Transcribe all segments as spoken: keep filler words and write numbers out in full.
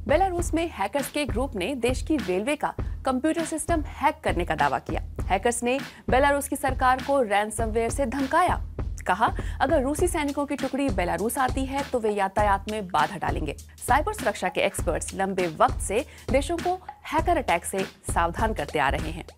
Belarus में hackers के group ने देश की रेलवे का कंप्यूटर सिस्टम हैक करने का दावा किया। हैकर्स ने बेलारूस की सरकार को रैनसमवेयर से धमकाया। कहा, अगर रूसी सैनिकों की टुकड़ी बेलारूस आती है तो वे यातायात में बाधा डालेंगे। साइबर सुरक्षा के एक्सपर्ट्स लंबे वक्त से देशों को हैकर अटैक से सावधान करते आ रहे हैं।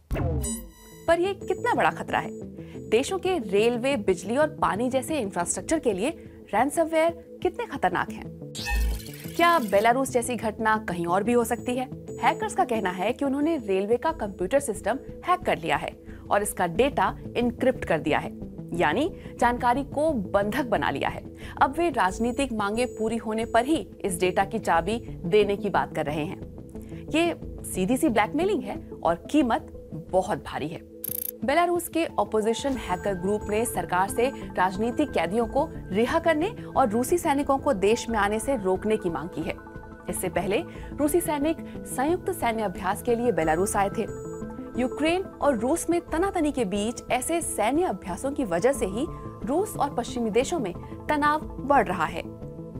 पर यह कितना बड़ा खतरा है? देशों के रेलवे, बिजली और पानी जैसे इंफ्रास्ट्रक्चर के लिए रैनसमवेयर कितने खतरनाक हैं? क्या बेलारूस जैसी घटना कहीं और भी हो सकती है? हैकर्स का कहना है कि उन्होंने रेलवे का कंप्यूटर सिस्टम हैक कर लिया है और इसका डेटा इनक्रिप्ट कर दिया है, यानी जानकारी को बंधक बना लिया है। अब वे राजनीतिक मांगे पूरी होने पर ही इस डेटा की चाबी देने की बात कर रहे हैं। ये सीधी सी ब्लैकमेलिंग है और कीमत बहुत भारी है। बेलारूस के ऑपोजिशन हैकर ग्रुप ने सरकार से राजनीतिक कैदियों को रिहा करने और रूसी सैनिकों को देश में आने से रोकने की मांग की है। इससे पहले रूसी सैनिक संयुक्त सैन्य अभ्यास के लिए बेलारूस आए थे। यूक्रेन और रूस में तनातनी के बीच ऐसे सैन्य अभ्यासों की वजह से ही रूस और पश्चिमी देशों में तनाव बढ़ रहा है।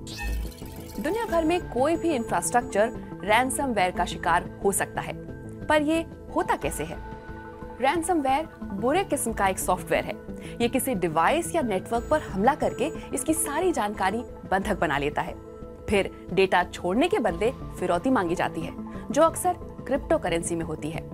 दुनिया भर में कोई भी इंफ्रास्ट्रक्चर रैनसमवेयर का शिकार हो सकता है, पर ये होता कैसे है? रैनसमवेयर बुरे किस्म का एक सॉफ्टवेयर है। ये किसी डिवाइस या नेटवर्क पर हमला करके इसकी सारी जानकारी बंधक बना लेता है। फिर डेटा छोड़ने के बदले फिरौती मांगी जाती है, जो अक्सर क्रिप्टो करेंसी में होती है।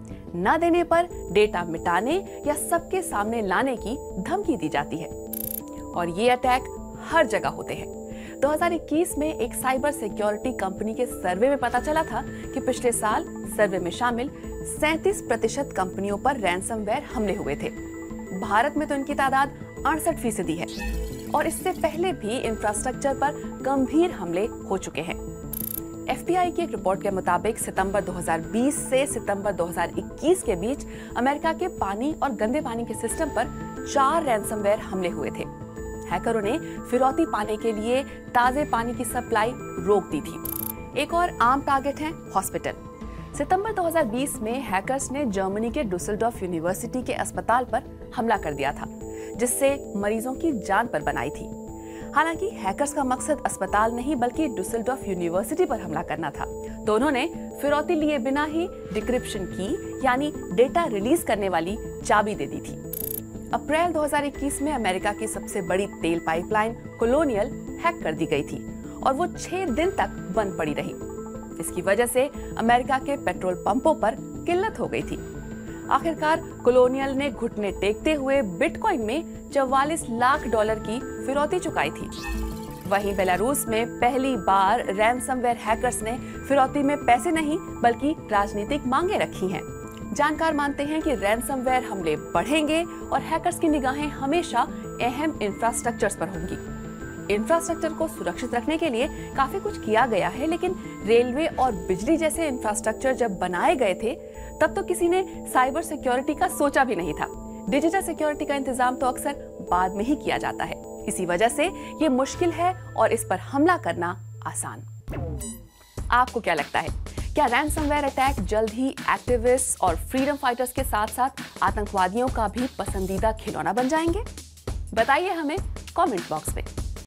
न देने पर डेटा मिटाने या सबके सामने लाने की धमकी दी जाती है। और ये अटैक हर जगह होते हैं। दो हज़ार इक्कीस में एक साइबर सिक्योरिटी कंपनी के सर्वे में पता चला था कि पिछले साल सर्वे में शामिल सैंतीस प्रतिशत कंपनियों पर रैनसमवेयर हमले हुए थे। भारत में तो इनकी तादाद अड़सठ फीसदी है और इससे पहले भी इंफ्रास्ट्रक्चर पर गंभीर हमले हो चुके हैं। एफ बी आई की एक रिपोर्ट के मुताबिक सितंबर दो हज़ार बीस से सितंबर दो हज़ार इक्कीस के बीच अमेरिका के पानी और गंदे पानी के सिस्टम पर चार रैनसमवेयर हमले हुए थे। हैकरों ने फिरौती पाने के लिए ताजे पानी की सप्लाई रोक दी थी। एक और आम टारगेट है हॉस्पिटल। सितंबर दो हज़ार बीस में हैकर्स ने जर्मनी के डुसेल्डॉर्फ यूनिवर्सिटी के अस्पताल पर हमला कर दिया था, जिससे मरीजों की जान पर बनाई थी। हालांकि हैकर्स का मकसद अस्पताल नहीं बल्कि डुसेल्डॉर्फ यूनिवर्सिटी पर हमला करना था, तो उन्होंने फिरौती लिए बिना ही डिक्रिप्शन की यानी डेटा रिलीज करने वाली चाबी दे दी थी। अप्रैल दो हज़ार इक्कीस में अमेरिका की सबसे बड़ी तेल पाइपलाइन कोलोनियल हैक कर दी गई थी और वो छह दिन तक बंद पड़ी रही। इसकी वजह से अमेरिका के पेट्रोल पंपों पर किल्लत हो गई थी। आखिरकार कोलोनियल ने घुटने टेकते हुए बिटकॉइन में चौवालीस लाख डॉलर की फिरौती चुकाई थी। वहीं बेलारूस में पहली बार रैनसमवेयर हैकर्स ने फिरौती में पैसे नहीं बल्कि राजनीतिक मांगे रखी हैं। जानकार मानते हैं कि रैनसमवेयर हमले बढ़ेंगे और हैकर्स की निगाहें हमेशा अहम इंफ्रास्ट्रक्चर्स पर होंगी। इंफ्रास्ट्रक्चर को सुरक्षित रखने के लिए काफी कुछ किया गया है, लेकिन रेलवे और बिजली जैसे इंफ्रास्ट्रक्चर जब बनाए गए थे तब तो किसी ने साइबर सिक्योरिटी का सोचा भी नहीं था। डिजिटल सिक्योरिटी का इंतजाम तो अक्सर बाद में ही किया जाता है। इसी वजह से ये मुश्किल है और इस पर हमला करना आसान। आपको क्या लगता है, क्या रैनसमवेयर अटैक जल्द ही एक्टिविस्ट और फ्रीडम फाइटर्स के साथ साथ आतंकवादियों का भी पसंदीदा खिलौना बन जाएंगे? बताइए हमें कमेंट बॉक्स में।